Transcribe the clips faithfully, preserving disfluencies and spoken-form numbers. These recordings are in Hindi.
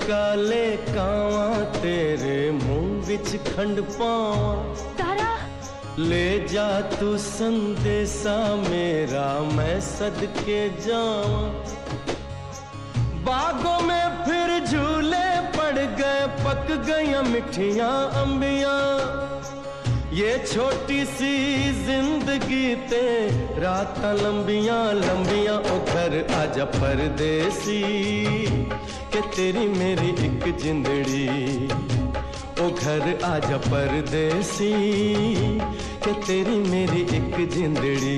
काले कावा तेरे मुंह विच खंड पावा। तारा ले जा तू संदेशा मेरा मैं सदके जावा। बागों में फिर झूले पड़ गए, पक गई मिठियां अंबियां। ये छोटी सी जिंदगी ते रातां लंबियां लंबियां। ओ घर आजा परदेसी के तेरी मेरी एक जिंदड़ी। ओ घर आजा परदेसी के तेरी मेरी एक जिंदड़ी।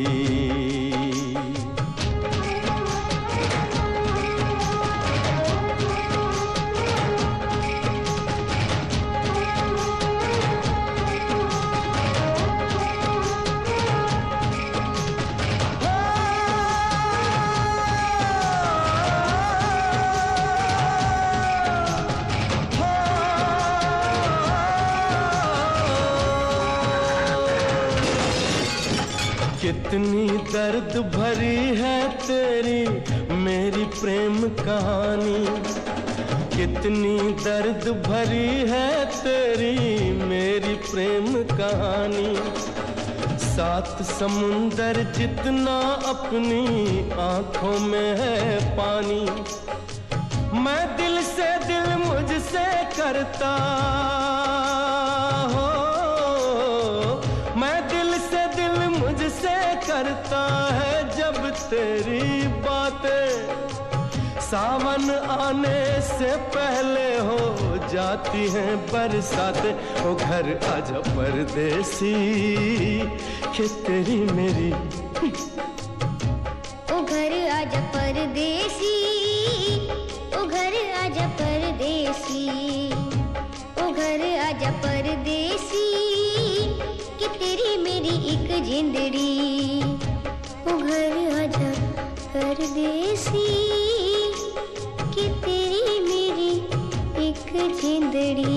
कितनी दर्द भरी है तेरी मेरी प्रेम कहानी। कितनी दर्द भरी है तेरी मेरी प्रेम कहानी। सात समुंदर जितना अपनी आंखों में है पानी। मैं दिल से दिल मुझसे करता हो, मैं दिल से दिल मुझसे करता है जब तेरी बातें। सावन आने से पहले हो जाती हैं बरसातें। ओ घर आजा परदेसी कि तेरी मेरी। ओ घर आजा परदेसी, ओ घर आजा परदेसी, ओ घर आजा परदेसी कि तेरी मेरी एक जिंदड़ी। ओ घर आजा परदेसी कि तेरी मेरी एक जिंदड़ी।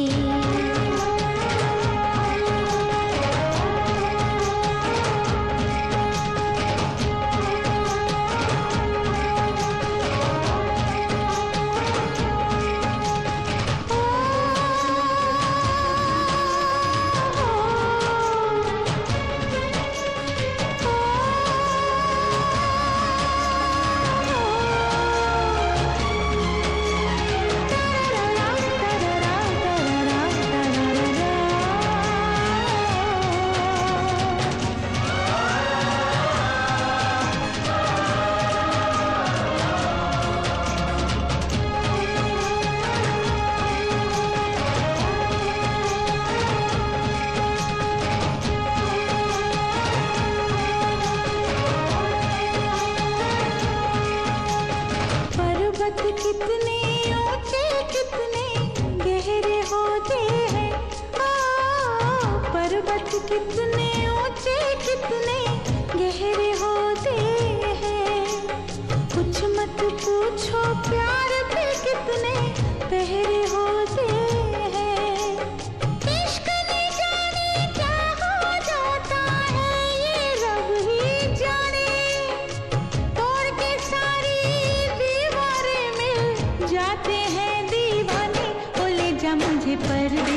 कितने ऊंचे कितने गहरे होते हैं। आ, पर्वत कितने ऊंचे कितने गहरे होते हैं। कुछ मत पूछो प्यार पे कितने पहरे होते हैं। इश्क ने जाने क्या हो जाता है ये रब ही जाने। तोड़ के सारी जाते हैं दीवाने। ओ ले जा मुझे परदेसी